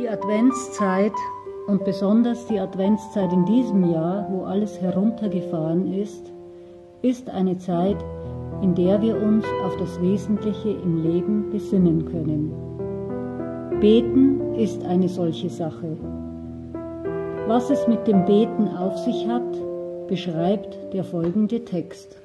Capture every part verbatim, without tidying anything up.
Die Adventszeit und besonders die Adventszeit in diesem Jahr, wo alles heruntergefahren ist, ist eine Zeit, in der wir uns auf das Wesentliche im Leben besinnen können. Beten ist eine solche Sache. Was es mit dem Beten auf sich hat, beschreibt der folgende Text.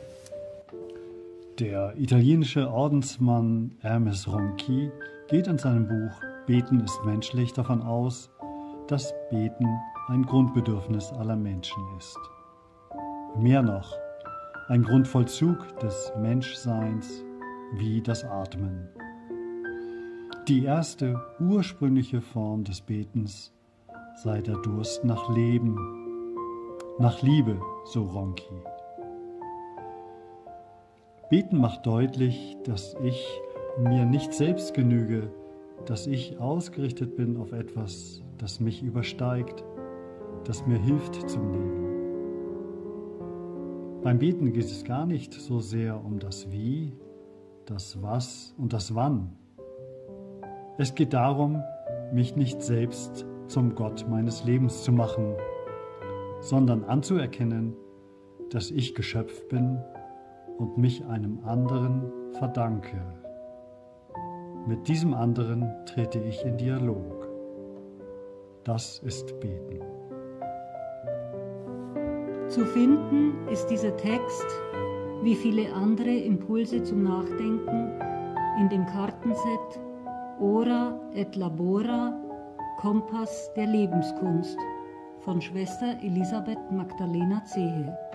Der italienische Ordensmann Hermes Ronchi geht in seinem Buch Beten ist menschlich davon aus, dass Beten ein Grundbedürfnis aller Menschen ist. Mehr noch, ein Grundvollzug des Menschseins wie das Atmen. Die erste ursprüngliche Form des Betens sei der Durst nach Leben, nach Liebe, so Ronchi. Beten macht deutlich, dass ich mir nicht selbst genüge, dass ich ausgerichtet bin auf etwas, das mich übersteigt, das mir hilft zum Leben. Beim Beten geht es gar nicht so sehr um das Wie, das Was und das Wann. Es geht darum, mich nicht selbst zum Gott meines Lebens zu machen, sondern anzuerkennen, dass ich Geschöpf bin und mich einem anderen verdanke. Mit diesem anderen trete ich in Dialog. Das ist Beten. Zu finden ist dieser Text, wie viele andere Impulse zum Nachdenken, in dem Kartenset Ora et Labora, Kompass der Lebenskunst von Schwester Elisabeth Magdalena Zehe.